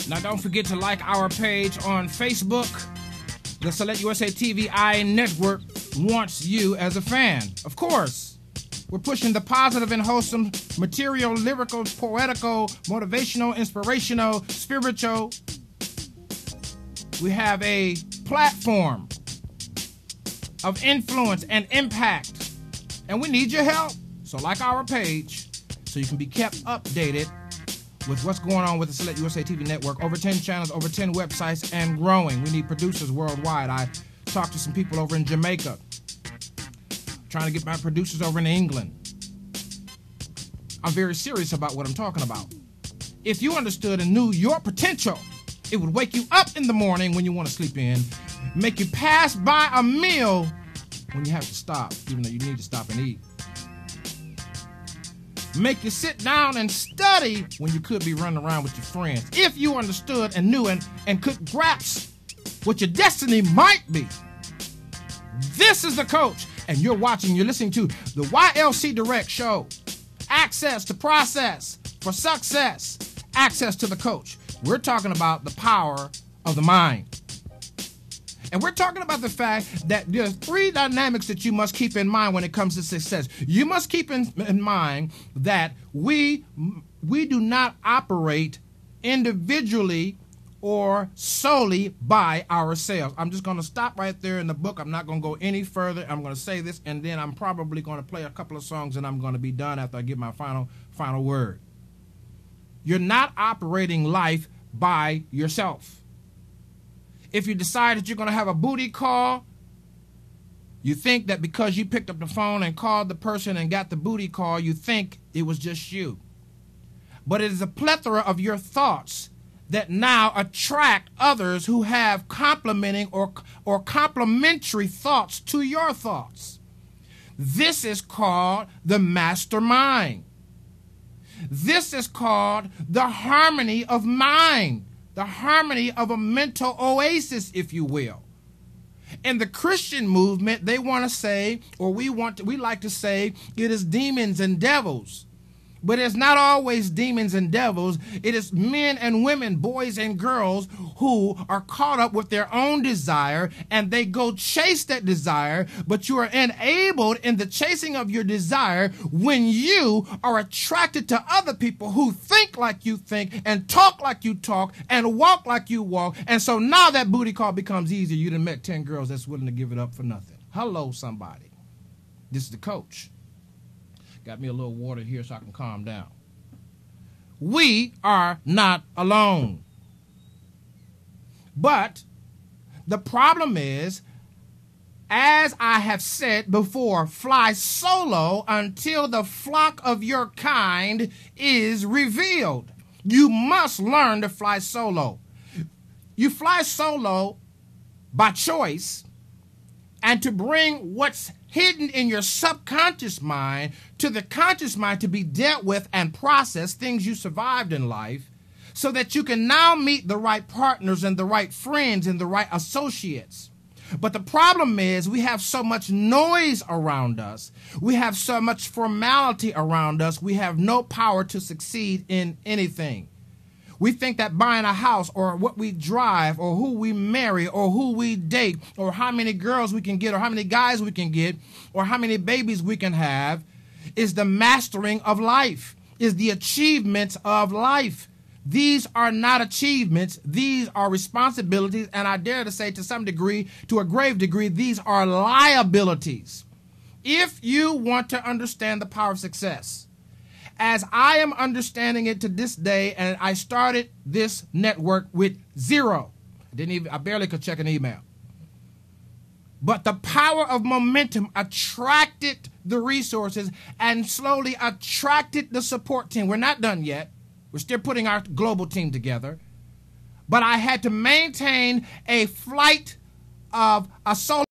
Now don't forget to like our page on Facebook. The Select USA TVI Network wants you as a fan. Of course, we're pushing the positive and wholesome material, lyrical, poetical, motivational, inspirational, spiritual. We have a platform of influence and impact, and we need your help. So like our page so you can be kept updated with what's going on with the Select USA TV Network. Over 10 channels, over 10 websites, and growing. We need producers worldwide. I talked to some people over in Jamaica, trying to get my producers over in England. I'm very serious about what I'm talking about. If you understood and knew your potential, it would wake you up in the morning when you want to sleep in, make you pass by a meal when you have to stop, even though you need to stop and eat. Make you sit down and study when you could be running around with your friends. If you understood and knew and could grasp what your destiny might be. This is the coach, and you're listening to the YLC Direct Show. Access to process for success. Access to the coach. We're talking about the power of the mind. And we're talking about the fact that there's three dynamics that you must keep in mind when it comes to success. You must keep in mind that we do not operate individually or solely by ourselves. I'm just going to stop right there in the book. I'm not going to go any further. I'm going to say this, and then I'm probably going to play a couple of songs, and I'm going to be done after I give my final word. You're not operating life by yourself. If you decide that you're going to have a booty call, you think that because you picked up the phone and called the person and got the booty call, you think it was just you. But it is a plethora of your thoughts that now attract others who have complementing or complementary thoughts to your thoughts. This is called the mastermind. This is called the harmony of mind. The harmony of a mental oasis, if you will. In the Christian movement, they want to say, or we like to say, it is demons and devils. But it's not always demons and devils. It is men and women, boys and girls who are caught up with their own desire, and they go chase that desire, but you are enabled in the chasing of your desire when you are attracted to other people who think like you think and talk like you talk and walk like you walk. And so now that booty call becomes easier. You done met 10 girls that's willing to give it up for nothing. Hello, somebody. This is the coach. Got me a little water here so I can calm down. We are not alone. But the problem is, as I have said before, fly solo until the flock of your kind is revealed. You must learn to fly solo. You fly solo by choice, and to bring what's hidden in your subconscious mind to the conscious mind to be dealt with and processed, things you survived in life, so that you can now meet the right partners and the right friends and the right associates. But the problem is we have so much noise around us. We have so much formality around us. We have no power to succeed in anything. We think that buying a house or what we drive or who we marry or who we date or how many girls we can get or how many guys we can get or how many babies we can have is the mastering of life, is the achievements of life. These are not achievements. These are responsibilities. And I dare to say to some degree, to a grave degree, these are liabilities. If you want to understand the power of success, as I am understanding it to this day, and I started this network with zero. I barely could check an email. But the power of momentum attracted the resources and slowly attracted the support team. We're not done yet. We're still putting our global team together. But I had to maintain a flight of a solo